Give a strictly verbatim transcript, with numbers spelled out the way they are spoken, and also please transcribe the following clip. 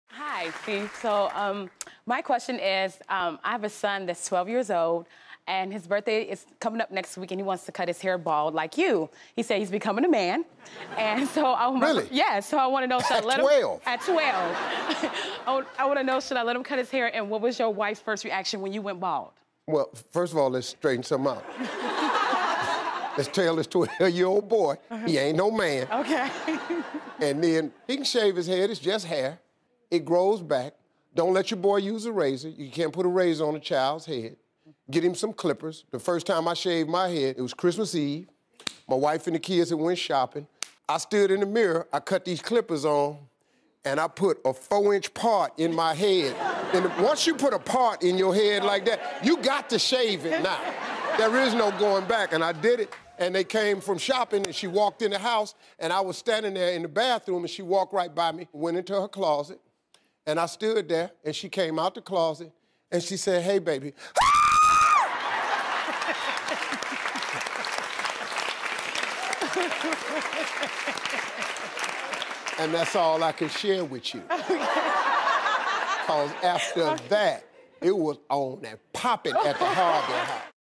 Hi, Steve. So um, my question is, um, I have a son that's twelve years old, and his birthday is coming up next week, and he wants to cut his hair bald like you. He said he's becoming a man, and so I Really? yeah. So I want to know, should I At let twelve? him at twelve? I, I want to know, should I let him cut his hair, and what was your wife's first reaction when you went bald? Well, first of all, let's straighten something out. Let's tell this twelve-year-old boy, he ain't no man. Okay. And then he can shave his head, it's just hair. It grows back. Don't let your boy use a razor. You can't put a razor on a child's head. Get him some clippers. The first time I shaved my head, it was Christmas Eve. My wife and the kids had went shopping. I stood in the mirror, I cut these clippers on, and I put a four-inch part in my head. And once you put a part in your head like that, you got to shave it now. There is no going back, and I did it. And they came from shopping, and she walked in the house, and I was standing there in the bathroom, and she walked right by me, went into her closet, and I stood there, and she came out the closet, and she said, "Hey, baby." And that's all I can share with you. Because after that, it was on and popping at the Harbor House.